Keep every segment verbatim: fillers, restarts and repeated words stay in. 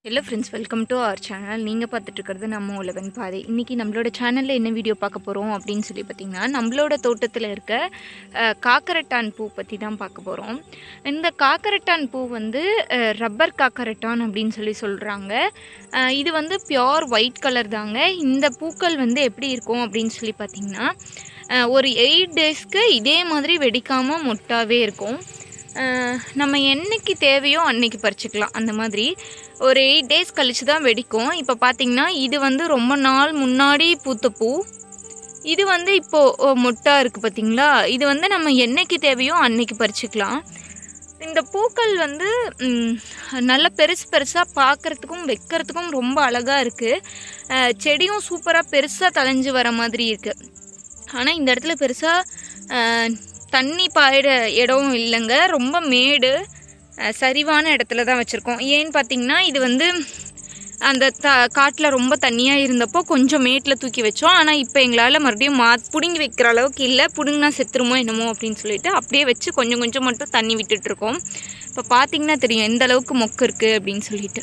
Hello friends, welcome to our channel. நீங்கள் பார்த்துட்டு இருக்கிறது நம்ம உலகன் பாதை. இன்றைக்கி நம்மளோட சேனலில் என்ன வீடியோ பார்க்க போகிறோம் அப்படின்னு சொல்லி பார்த்திங்கன்னா, நம்மளோட தோட்டத்தில் இருக்க காக்கரட்டான் பூ பற்றி தான் பார்க்க போகிறோம். இந்த காக்கரட்டான் பூ வந்து ரப்பர் காக்கரட்டான் அப்படின்னு சொல்லி சொல்கிறாங்க. இது வந்து பியோர் ஒயிட் கலர் தாங்க. இந்த பூக்கள் வந்து எப்படி இருக்கும் அப்படின்னு சொல்லி பார்த்திங்கன்னா, ஒரு எயிட் டேஸ்க்கு இதே மாதிரி வெடிக்காமல் மொட்டாவே இருக்கும். நம்ம என்னைக்கு தேவையோ அன்னைக்கு பறிச்சுக்கலாம். அந்த மாதிரி ஒரு எயிட் டேஸ் கழிச்சு தான் வெடிக்கும். இப்போ பார்த்தீங்கன்னா இது வந்து ரொம்ப நாள் முன்னாடி பூத்த பூ. இது வந்து இப்போது மொட்டாக இருக்குது பார்த்தீங்களா. இது வந்து நம்ம என்னைக்கு தேவையோ அன்னைக்கு பறிச்சுக்கலாம். இந்த பூக்கள் வந்து நல்ல பெருசு பெருசாக பார்க்குறதுக்கும் வைக்கிறதுக்கும் ரொம்ப அழகாக இருக்குது. செடியும் சூப்பராக பெருசாக தளைஞ்சு வர மாதிரி இருக்குது. ஆனால் இந்த இடத்துல பெருசாக தண்ணி பாயிட இடம் இல்லைங்க. ரொம்ப மேடு சரிவான இடத்துல தான் வச்சுருக்கோம். ஏன்னு பார்த்தீங்கன்னா, இது வந்து அந்த த காட்டில் ரொம்ப தண்ணியாக இருந்தப்போ கொஞ்சம் மேட்டில் தூக்கி வச்சோம். ஆனால் இப்போ எங்களால் மறுபடியும் மா பிடுங்கி வைக்கிற அளவுக்கு இல்லை. பிடுங்கினா செத்துருமோ என்னமோ அப்படின்னு சொல்லிட்டு அப்படியே வச்சு கொஞ்சம் கொஞ்சம் மட்டும் தண்ணி விட்டுட்ருக்கோம். இப்போ பார்த்தீங்கன்னா தெரியும் எந்த அளவுக்கு மொக்கு இருக்குது அப்படின்னு சொல்லிட்டு.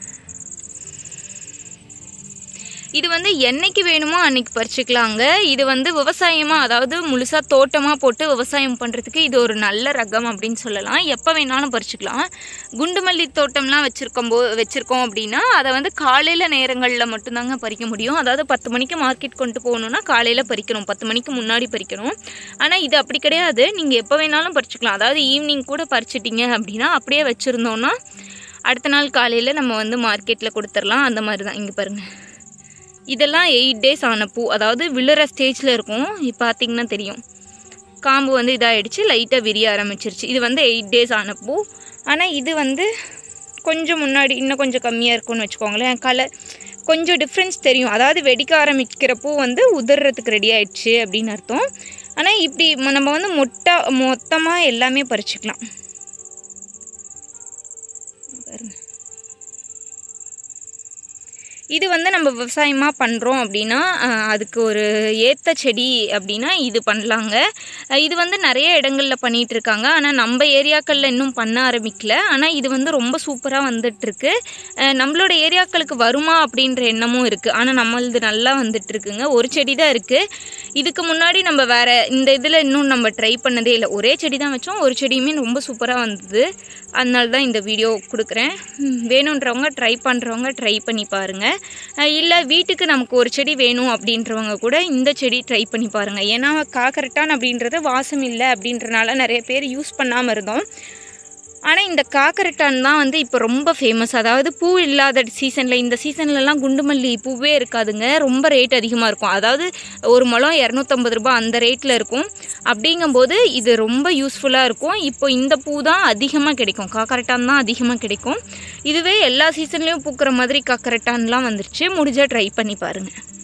இது வந்து என்னைக்கு வேணுமோ அன்னைக்கு பறிச்சுக்கலாங்க. இது வந்து விவசாயமாக, அதாவது முழுசாக தோட்டமாக போட்டு விவசாயம் பண்ணுறதுக்கு இது ஒரு நல்ல ரகம் அப்படின்னு சொல்லலாம். எப்போ வேணாலும் பறிச்சுக்கலாம். குண்டுமல்லி தோட்டம்லாம் வச்சுருக்கோம் போ வச்சுருக்கோம் அப்படின்னா அதை வந்து காலையில் நேரங்களில் மட்டும்தாங்க பறிக்க முடியும். அதாவது பத்து மணிக்கு மார்க்கெட் கொண்டு போகணுன்னா காலையில் பறிக்கணும், பத்து மணிக்கு முன்னாடி பறிக்கணும். ஆனால் இது அப்படி கிடையாது. நீங்கள் எப்போ வேணாலும் பறிச்சுக்கலாம். அதாவது ஈவினிங் கூட பறிச்சிட்டிங்க அப்படின்னா அப்படியே வச்சுருந்தோன்னா அடுத்த நாள் காலையில் நம்ம வந்து மார்க்கெட்டில் கொடுத்துடலாம். அந்த மாதிரி தான். இங்கே பாருங்கள், இதெல்லாம் எயிட் டேஸ் ஆன பூ. அதாவது விழுற ஸ்டேஜில் இருக்கும். இப்போ பார்த்தீங்கன்னா தெரியும் காம்பு வந்து இதாகிடுச்சு, லைட்டாக விரிய ஆரம்பிச்சிருச்சு. இது வந்து எயிட் டேஸ் ஆன பூ. ஆனால் இது வந்து கொஞ்சம் முன்னாடி இன்னும் கொஞ்சம் கம்மியாக இருக்கும்னு வச்சுக்கோங்களேன். கலர் கொஞ்சம் டிஃப்ரென்ஸ் தெரியும். அதாவது வெடிக்க ஆரம்பிக்கிற பூ வந்து உதிர்றதுக்கு ரெடி ஆகிடுச்சு அப்படின்னு அர்த்தம். ஆனால் இப்படி நம்ம வந்து மொட்டை மொத்தமாக எல்லாமே பறிச்சுக்கலாம். பாருங்க, இது வந்து நம்ம விவசாயமாக பண்ணுறோம் அப்படின்னா அதுக்கு ஒரு ஏற்ற செடி அப்படின்னா இது பண்ணலாங்க. இது வந்து நிறைய இடங்களில் பண்ணிகிட்ருக்காங்க. ஆனால் நம்ம ஏரியாக்களில் இன்னும் பண்ண ஆரம்பிக்கல. ஆனால் இது வந்து ரொம்ப சூப்பராக வந்துட்டுருக்கு. நம்மளோட ஏரியாக்களுக்கு வருமா அப்படின்ற எண்ணமும் இருக்குது. ஆனால் நம்மளது நல்லா வந்துட்டுருக்குங்க. ஒரு செடி தான் இருக்குது. இதுக்கு முன்னாடி நம்ம வேறு இந்த இதில் இன்னும் நம்ம ட்ரை பண்ணதே இல்லை. ஒரே செடி தான் வச்சோம். ஒரு செடியுமே ரொம்ப சூப்பராக வந்தது. அதனால தான் இந்த வீடியோ கொடுக்குறேன். வேணுன்றவங்க ட்ரை பண்ணுறவங்க ட்ரை பண்ணி பாருங்கள். இல்லை வீட்டுக்கு நமக்கு ஒரு செடி வேணும் அப்படின்றவங்க கூட இந்த செடி ட்ரை பண்ணி பாருங்கள். ஏன்னா காக்கரட்டான் அப்படின்றது வாசம் இல்லை அப்படின்றனால நிறைய பேர் யூஸ் பண்ணாமல் இருந்தோம். ஆனால் இந்த காக்கரட்டான் தான் வந்து இப்போ ரொம்ப ஃபேமஸ். அதாவது பூ இல்லாத சீசனில், இந்த சீசன்லலாம் குண்டுமல்லி பூவே இருக்காதுங்க. ரொம்ப ரேட் அதிகமாக இருக்கும். அதாவது ஒரு முழம் இரநூத்தம்பது ரூபா அந்த ரேட்டில் இருக்கும். அப்படிங்கும்போது இது ரொம்ப யூஸ்ஃபுல்லாக இருக்கும். இப்போ இந்த பூ தான் அதிகமாக கிடைக்கும். காக்கரட்டான் தான் அதிகமாக கிடைக்கும். இதுவே எல்லா சீசன்லேயும் பூக்கிற மாதிரி காக்கரட்டான்லாம் வந்துருச்சு. முடிஞ்சால் ட்ரை பண்ணி பாருங்கள்.